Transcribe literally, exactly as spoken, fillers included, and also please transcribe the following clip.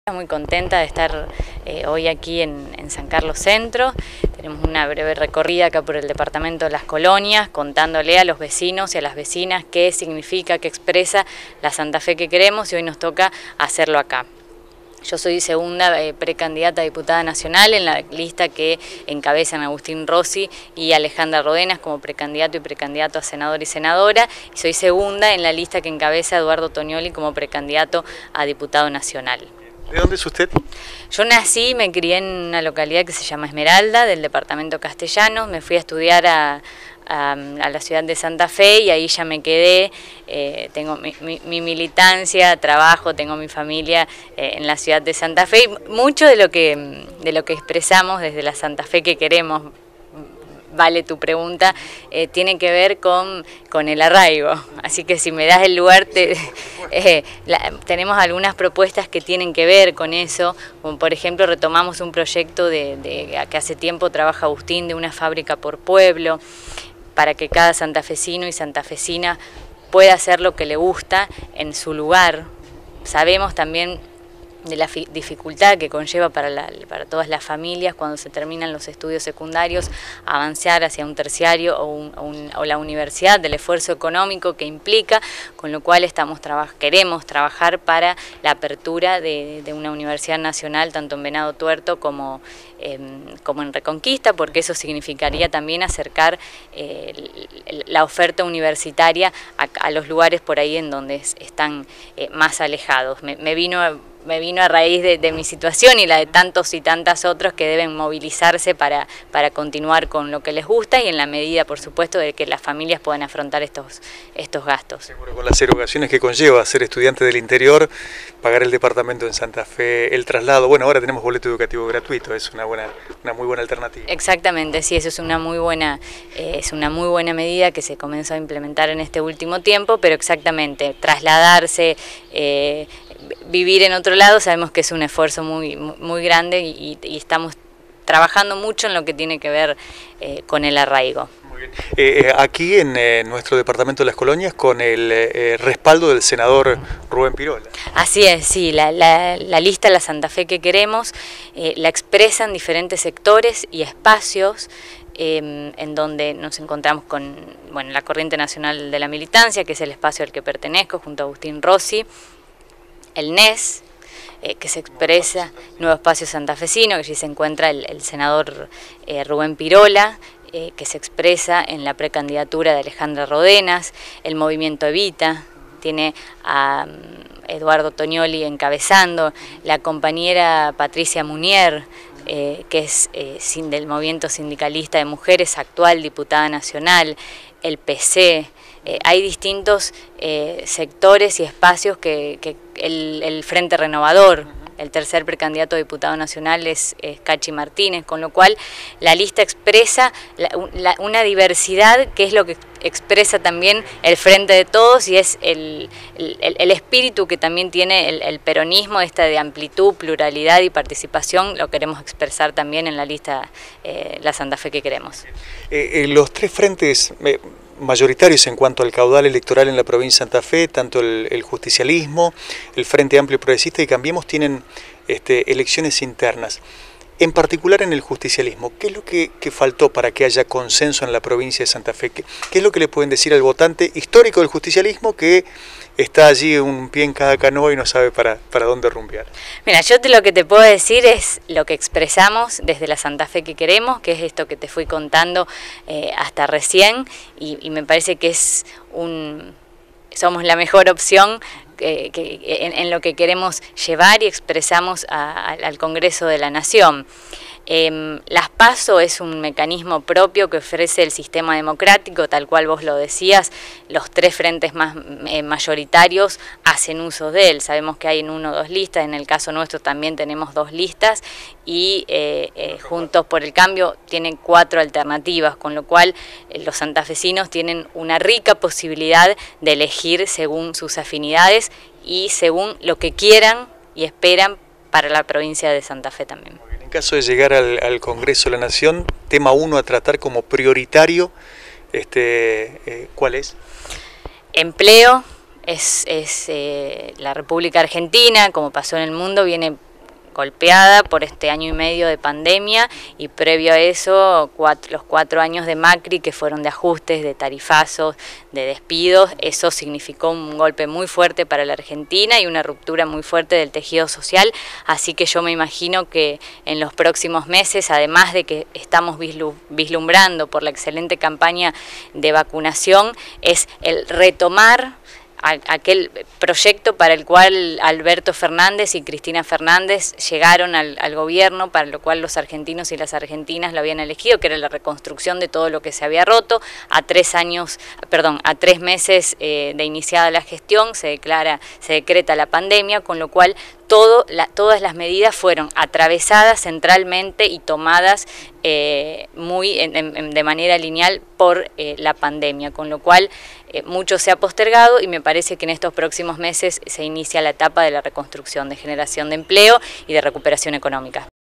Muy contenta de estar eh, hoy aquí en, en San Carlos Centro. Tenemos una breve recorrida acá por el departamento de Las Colonias, contándole a los vecinos y a las vecinas qué significa, qué expresa la Santa Fe que queremos, y hoy nos toca hacerlo acá. Yo soy segunda eh, precandidata a diputada nacional en la lista que encabezan Agustín Rossi y Alejandra Rodenas como precandidato y precandidato a senador y senadora, y soy segunda en la lista que encabeza Eduardo Tognoli como precandidato a diputado nacional. ¿De dónde es usted? Yo nací y me crié en una localidad que se llama Esmeralda, del departamento Castellanos. Me fui a estudiar a, a, a la ciudad de Santa Fe y ahí ya me quedé. Eh, tengo mi, mi, mi militancia, trabajo, tengo mi familia eh, en la ciudad de Santa Fe. Y mucho de lo que, de lo que expresamos desde la Santa Fe que queremos, vale tu pregunta, eh, tiene que ver con, con el arraigo. Así que si me das el lugar, te, eh, la, tenemos algunas propuestas que tienen que ver con eso, como por ejemplo retomamos un proyecto de, de que hace tiempo trabaja Agustín, de una fábrica por pueblo, para que cada santafesino y santafesina pueda hacer lo que le gusta en su lugar. Sabemos también de la dificultad que conlleva para, la, para todas las familias cuando se terminan los estudios secundarios avanzar hacia un terciario o, un, o, un, o la universidad, del esfuerzo económico que implica, con lo cual estamos traba queremos trabajar para la apertura de, de una universidad nacional tanto en Venado Tuerto como, eh, como en Reconquista, porque eso significaría también acercar eh, la oferta universitaria a, a los lugares por ahí en donde están eh, más alejados. Me, me vino a, me vino a raíz de, de mi situación y la de tantos y tantas otros que deben movilizarse para, para continuar con lo que les gusta y en la medida, por supuesto, de que las familias puedan afrontar estos, estos gastos. Seguro, con las erogaciones que conlleva ser estudiante del interior, pagar el departamento en Santa Fe, el traslado, bueno, ahora tenemos boleto educativo gratuito, es una, buena, una muy buena alternativa. Exactamente, sí, eso es una muy buena, eh, es una muy buena medida que se comenzó a implementar en este último tiempo, pero exactamente, trasladarse, eh, vivir en otro lado, sabemos que es un esfuerzo muy, muy grande y, y estamos trabajando mucho en lo que tiene que ver eh, con el arraigo. Muy bien. Eh, aquí en eh, nuestro departamento de Las Colonias con el eh, respaldo del senador Rubén Pirola. Así es, sí, la, la, la lista La Santa Fe que queremos eh, la expresan diferentes sectores y espacios eh, en donde nos encontramos con bueno, la Corriente Nacional de la Militancia, que es el espacio al que pertenezco junto a Agustín Rossi, el N E S, eh, que se expresa, Nuevo Espacio Santafesino, que allí se encuentra el, el senador eh, Rubén Pirola, eh, que se expresa en la precandidatura de Alejandra Rodenas, el Movimiento Evita, tiene a um, Eduardo Tognoli encabezando, la compañera Patricia Munier, eh, que es eh, sin, del Movimiento Sindicalista de Mujeres, actual diputada nacional, el P C. Eh, hay distintos eh, sectores y espacios que, que el, el Frente Renovador, el tercer precandidato a diputado nacional es, es Cachi Martínez, con lo cual la lista expresa la, la, una diversidad que es lo que expresa también el Frente de Todos y es el, el, el espíritu que también tiene el, el peronismo, esta de amplitud, pluralidad y participación, lo queremos expresar también en la lista eh, La Santa Fe que queremos. Eh, eh, los tres frentes Eh... mayoritarios en cuanto al caudal electoral en la provincia de Santa Fe, tanto el, el justicialismo, el Frente Amplio y Progresista y Cambiemos tienen este, elecciones internas. En particular en el justicialismo, ¿qué es lo que, que faltó para que haya consenso en la provincia de Santa Fe? ¿Qué, qué es lo que le pueden decir al votante histórico del justicialismo que está allí un pie en cada canoa y no sabe para, para dónde rumbear? Mira, yo te, lo que te puedo decir es lo que expresamos desde la Santa Fe que queremos, que es esto que te fui contando eh, hasta recién, y, y me parece que es un, somos la mejor opción que, que, en, en lo que queremos llevar y expresamos a, a, al Congreso de la Nación. Eh, las PASO es un mecanismo propio que ofrece el sistema democrático, tal cual vos lo decías, los tres frentes más eh, mayoritarios hacen uso de él. Sabemos que hay en uno o dos listas, en el caso nuestro también tenemos dos listas y eh, eh, Juntos por el Cambio tienen cuatro alternativas, con lo cual eh, los santafesinos tienen una rica posibilidad de elegir según sus afinidades y según lo que quieran y esperan para la provincia de Santa Fe también. En caso de llegar al, al Congreso de la Nación, tema uno a tratar como prioritario, este, eh, ¿cuál es? Empleo, es, es eh, la República Argentina, como pasó en el mundo, viene golpeada por este año y medio de pandemia y previo a eso cuatro, los cuatro años de Macri que fueron de ajustes, de tarifazos, de despidos. Eso significó un golpe muy fuerte para la Argentina y una ruptura muy fuerte del tejido social, así que yo me imagino que en los próximos meses, además de que estamos vislumbrando por la excelente campaña de vacunación, es el retomar aquel proyecto para el cual Alberto Fernández y Cristina Fernández llegaron al, al gobierno, para lo cual los argentinos y las argentinas lo habían elegido, que era la reconstrucción de todo lo que se había roto. A tres años, perdón, a tres meses eh, de iniciada la gestión se declara, se decreta la pandemia, con lo cual todo, la, todas las medidas fueron atravesadas centralmente y tomadas eh, muy en, en, de manera lineal por eh, la pandemia, con lo cual eh, mucho se ha postergado y me parece que en estos próximos meses se inicia la etapa de la reconstrucción, de generación de empleo y de recuperación económica.